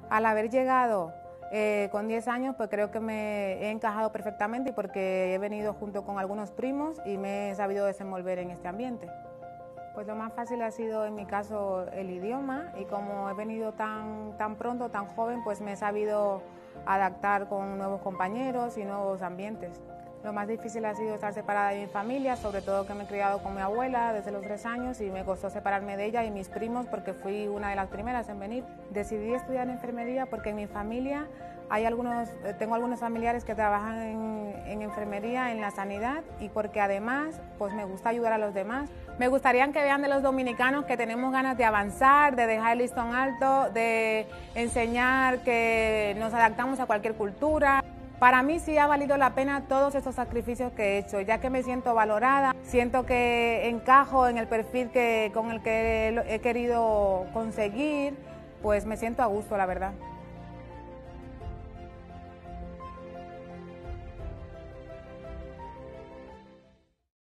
Al haber llegado con 10 años, pues creo que me he encajado perfectamente porque he venido junto con algunos primos y me he sabido desenvolver en este ambiente. Pues lo más fácil ha sido en mi caso el idioma, y como he venido tan pronto, tan joven, pues me he sabido adaptar con nuevos compañeros y nuevos ambientes. Lo más difícil ha sido estar separada de mi familia, sobre todo que me he criado con mi abuela desde los 3 años y me costó separarme de ella y mis primos porque fui una de las primeras en venir. Decidí estudiar enfermería porque en mi familia tengo algunos familiares que trabajan en enfermería, en la sanidad, y porque además pues me gusta ayudar a los demás. Me gustaría que vean de los dominicanos que tenemos ganas de avanzar, de dejar el listón alto, de enseñar que nos adaptamos a cualquier cultura. Para mí sí ha valido la pena todos esos sacrificios que he hecho, ya que me siento valorada, siento que encajo en el perfil con el que he querido conseguir, pues me siento a gusto, la verdad.